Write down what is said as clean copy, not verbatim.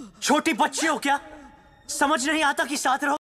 छोटी बच्ची हो क्या? समझ नहीं आता कि साथ रहो।